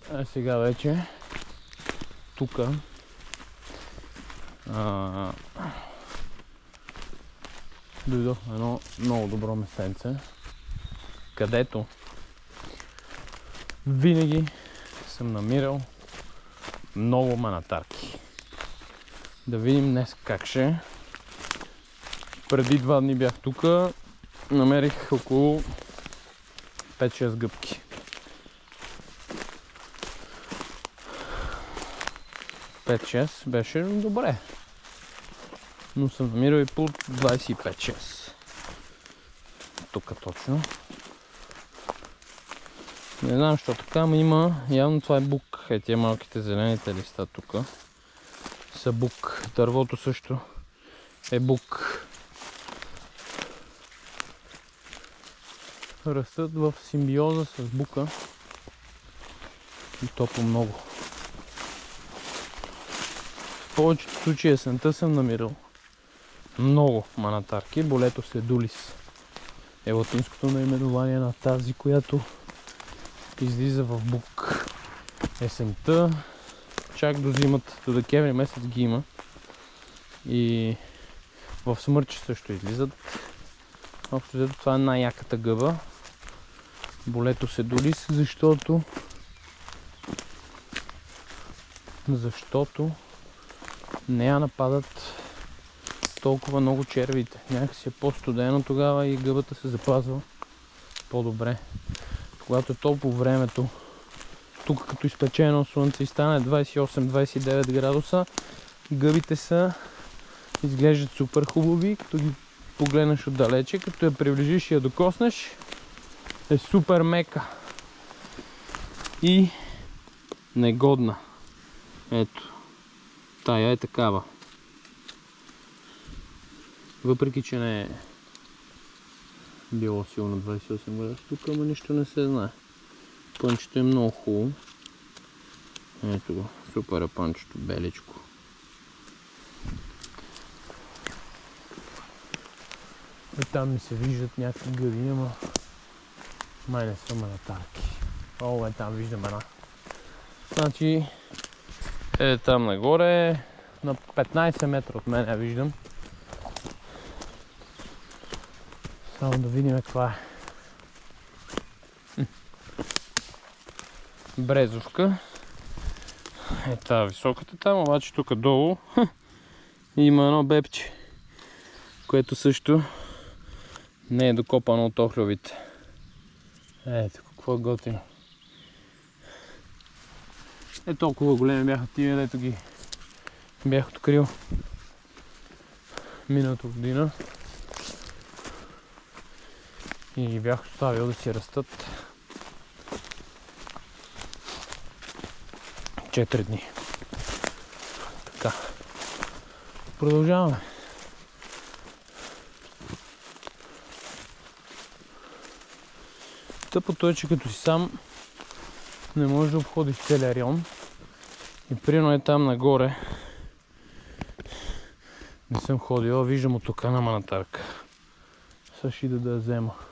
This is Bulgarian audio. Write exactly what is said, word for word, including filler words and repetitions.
А сега вече тук дойдох на едно много добро местенце, където винаги съм намирал много манатарки. Да видим днес как ще е. Преди два дни бях тук, намерих около пет-шест гъбки. пет-шест беше добре, но съм намирал и по двайсет и пет-шест. Тук точно. Не знам защо така, но има, явно това е бук. Е, тия малките зелените листа тук са бук. Дървото също е бук. Растат в симбиоза с бука и то по много. В повечето случаи есента съм намирал много манатарки. Болетос седулис е латинското наименование на тази, която излиза в бук. Есента, чак до зимата, до декември месец ги има. И в смърче също излизат. Общо взето това е най-яката гъба. Болетос седулис, защото защото не я нападат толкова много червите. Някакси е по-студено тогава и гъбата се запазва по-добре. Когато е толкова времето, тук като изпечено слънце и стане двайсет и осем двайсет и девет градуса, гъбите са изглеждат супер хубави, като ги погледнеш отдалече, като я приближиш и я докоснеш, е супер мека и негодна. Ето, тая е такава. Въпреки че не е било силно двайсет и осем градуса, тук ама нищо не се знае. Пънчето е много хубаво. Ето го, супер е пънчето, беличко. И там ми се виждат някакви гъби, ама май не са манатарки. О, е там виждам една. Значи е там нагоре, на петнайсет метра от мен я виждам. Само да видим каква е. Брезовка. Е тази високата там, обаче тук долу има едно бебче, което също не е докопано от охлювите. Ето какво е готино. Е толкова големи бяха тия, дето ги бях открил миналата година и ги бях оставил да си растат четири дни. Така. Продължаваме. Тъпото е, че като си сам не можеш да обходиш целия район. И прино е там нагоре. Не съм ходил, виждам от тук на манатарка. Сега ще да да я взема.